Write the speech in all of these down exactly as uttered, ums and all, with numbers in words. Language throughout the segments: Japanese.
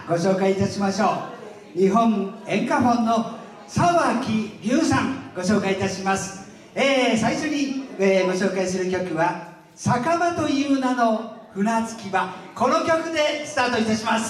ご紹介いたしましょう。日本演歌フォンの沢木龍さん、ご紹介いたします。えー、最初に、えー、ご紹介する曲は酒場という名の船着き場、この曲でスタートいたします。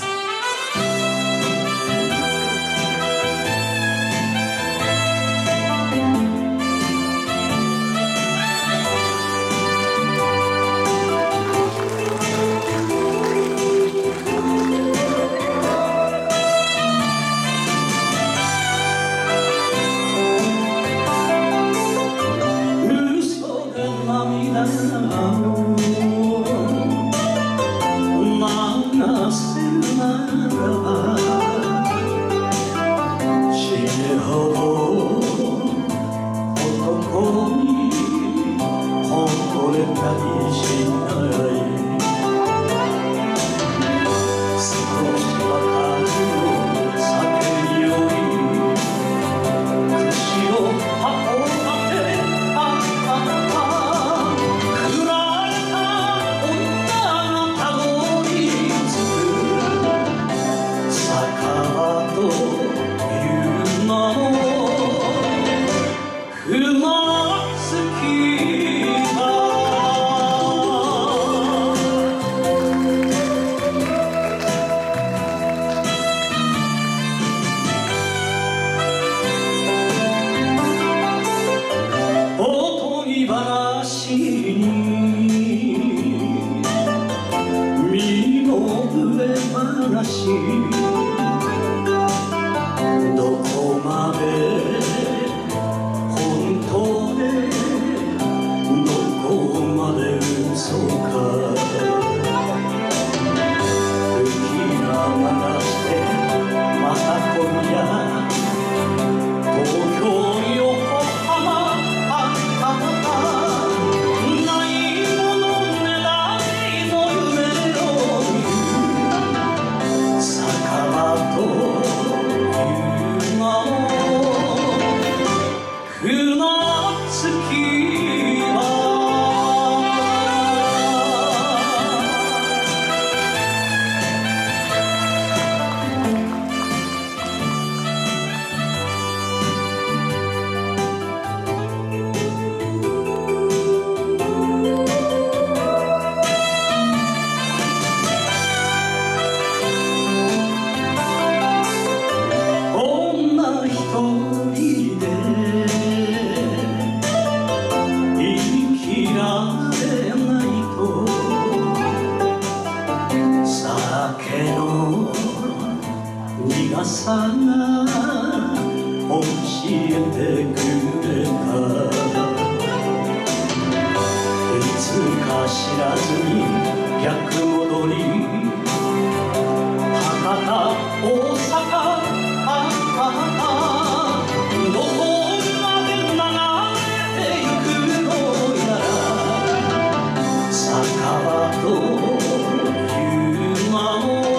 どこまで本当でどこまで嘘か吹き流してまた今夜東京横浜あないものねだりの夢を見る酒場と苦さが教えてくれたいつか知らずに逆戻り博多大阪どこまで流れていくのやら酒場という名も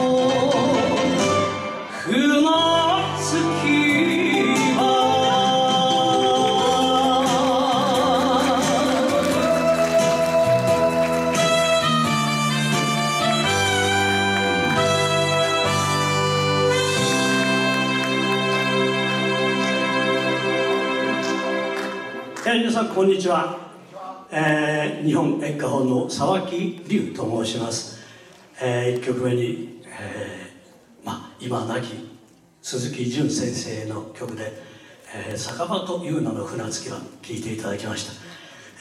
皆さんこんにちは、えー、日本演歌フォンの沢木龍と申します。えー、いっきょくめに、えーまあ、今亡き鈴木淳先生の曲で「えー、酒場という名の船着き場」聴いていただきました。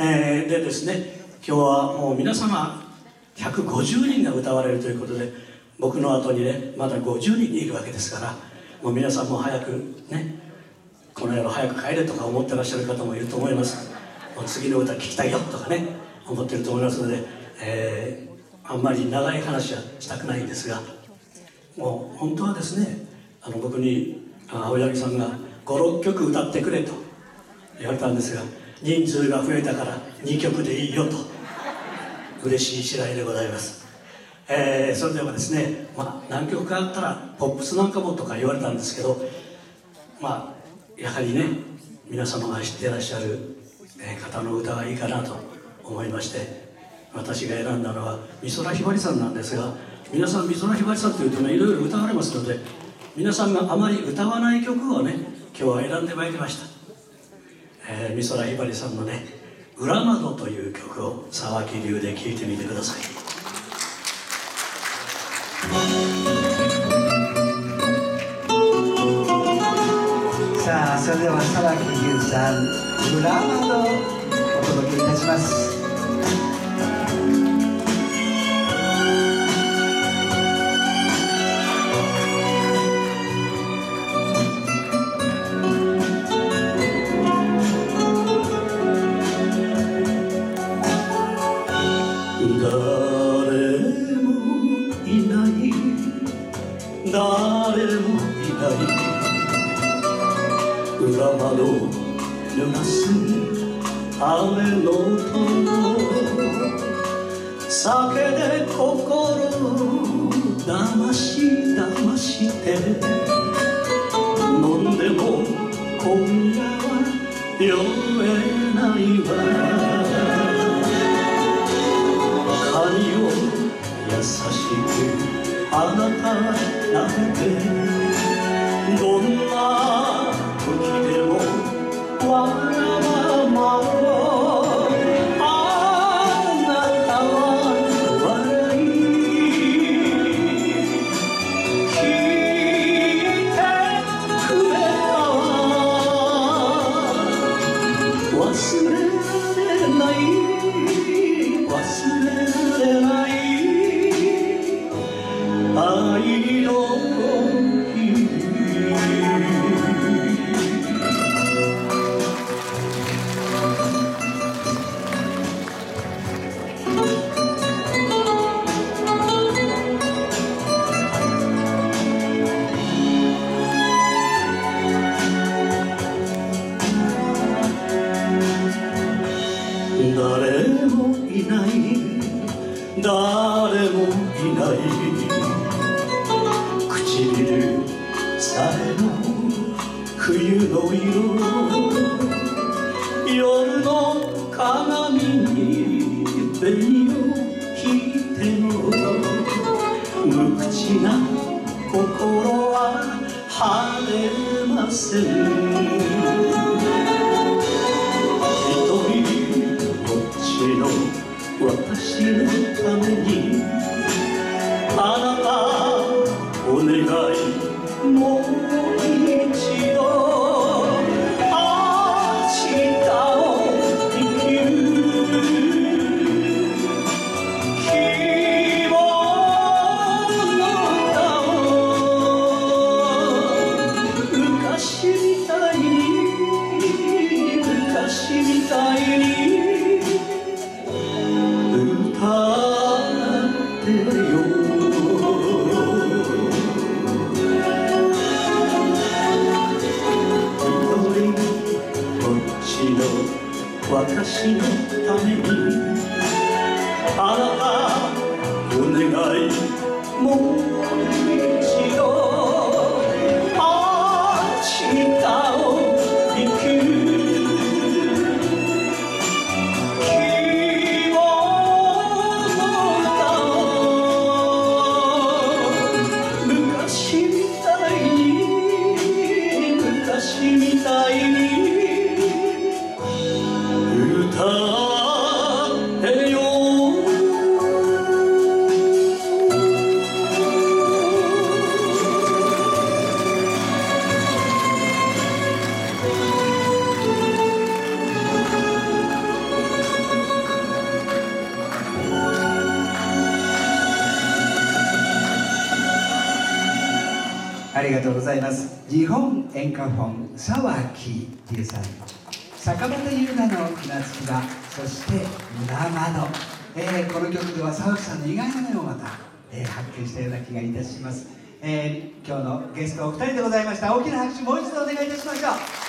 えー、でですね、今日はもう皆様ひゃくごじゅうにんが歌われるということで、僕の後にねまだごじゅうにんいるわけですから、もう皆さんも早くねこの野郎早く帰れとか思ってらっしゃる方もいると思います。もう次の歌聴きたいよとかね思ってると思いますので、えー、あんまり長い話はしたくないんですが、もう本当はですね、あの僕に青柳さんがごろっきょく歌ってくれと言われたんですが、人数が増えたからにきょくでいいよと嬉しい次第でございます。えー、それではですね、まあ、何曲かあったらポップスなんかもとか言われたんですけど、まあやはりね皆様が知っていらっしゃる方の歌がいいかなと思いまして、私が選んだのは美空ひばりさんなんですが、 皆さん美空ひばりさんというとねいろいろ歌われますので、皆さんがあまり歌わない曲をね今日は選んでまいりました。えー、美空ひばりさんのね「裏窓」という曲を沢木流で聴いてみてください。 さあ、それでは沢木龍さん「裏窓」お届けいたします。 誰もいない裏窓濡らす雨の音、酒で心を騙し騙して飲んでも今夜は酔えないわ。髪を優しくあなたなんてどんな時でもわがままをあなたは笑い聞いてくれたわ。忘れられない忘れられない愛の日。誰もいない誰もいない唇さえも冬の色、夜の鏡に紅を引いても無口な心は晴れません。私のためにあなたお願いもう一度明日を生きる希望の歌を昔みたいに昔みたいに歌ってよ。一人ぼっちの私のためにあなたお願いもう一度明日を生きる昔みたいに歌ってよ。 ありがとうございます。日本演歌フォン沢木龍さん、坂本優奈の船着き場、そして裏窓、えー、この曲では沢木さんの意外な面をまた、えー、発見したような気がいたします。えー、今日のゲストお二人でございました。大きな拍手もう一度お願いいたしましょう。